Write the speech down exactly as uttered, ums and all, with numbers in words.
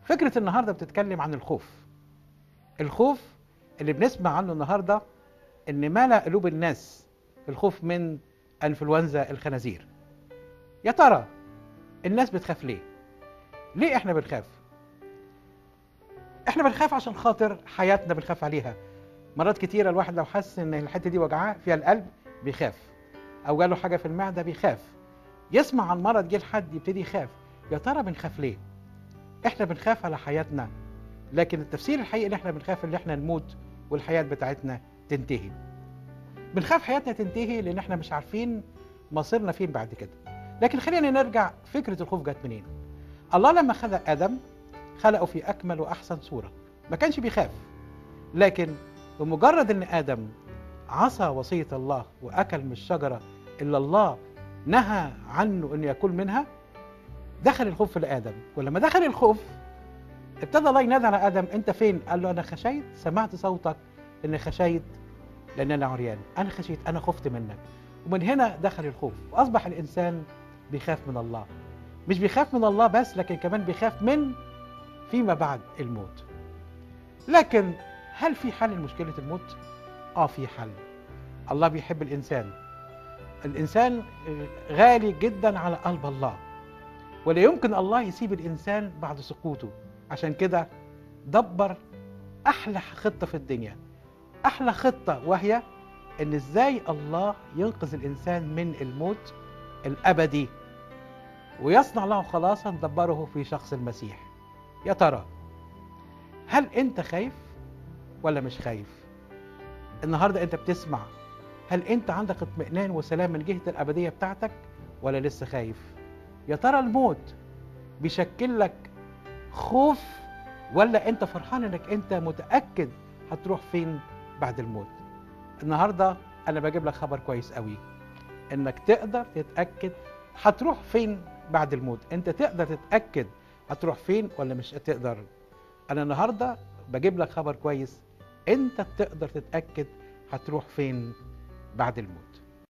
فكرة النهاردة بتتكلم عن الخوف. الخوف اللي بنسمع عنه النهاردة إن ملأ قلوب الناس الخوف من انفلونزا الخنازير. يا ترى الناس بتخاف ليه؟ ليه احنا بنخاف؟ احنا بنخاف عشان خاطر حياتنا بنخاف عليها. مرات كتيرة الواحد لو حس ان الحتة دي وجعاه فيها القلب بيخاف، او جاله حاجة في المعدة بيخاف، يسمع عن مرض جه لحد يبتدي يخاف. يا ترى بنخاف ليه؟ احنا بنخاف على حياتنا، لكن التفسير الحقيقي ان احنا بنخاف ان احنا نموت والحياة بتاعتنا تنتهي. بنخاف حياتنا تنتهي لان احنا مش عارفين مصيرنا فين بعد كده. لكن خلينا نرجع، فكرة الخوف جت منين؟ الله لما خلق آدم خلقه في أكمل وأحسن صورة، ما كانش بيخاف. لكن بمجرد أن آدم عصى وصية الله وأكل من الشجرة اللي الله نهى عنه أن يأكل منها، دخل الخوف لآدم. ولما دخل الخوف ابتدى الله ينادي على آدم: أنت فين؟ قال له: أنا خشيت، سمعت صوتك إني خشيت لأن أنا عريان، أنا خشيت، أنا خفت منك. ومن هنا دخل الخوف، وأصبح الإنسان بيخاف من الله. مش بيخاف من الله بس، لكن كمان بيخاف من فيما بعد الموت. لكن هل في حل لمشكلة الموت؟ آه في حل. الله بيحب الإنسان. الإنسان غالي جدا على قلب الله، ولا يمكن الله يسيب الإنسان بعد سقوطه. عشان كده دبر أحلى خطة في الدنيا، أحلى خطة، وهي إن إزاي الله ينقذ الإنسان من الموت الأبدي ويصنع له خلاصا دبره في شخص المسيح. يا ترى هل أنت خايف ولا مش خايف؟ النهاردة أنت بتسمع، هل أنت عندك اطمئنان وسلام من جهة الأبدية بتاعتك ولا لسه خايف؟ يا ترى الموت بيشكل لك خوف ولا أنت فرحان أنك أنت متأكد هتروح فين بعد الموت؟ النهاردة أنا بجيب لك خبر كويس قوي، إنك تقدر تتأكد هتروح فين بعد الموت. أنت تقدر تتأكد هتروح فين ولا مش هتقدر؟ أنا النهاردة بجيب لك خبر كويس، أنت تقدر تتأكد هتروح فين بعد الموت.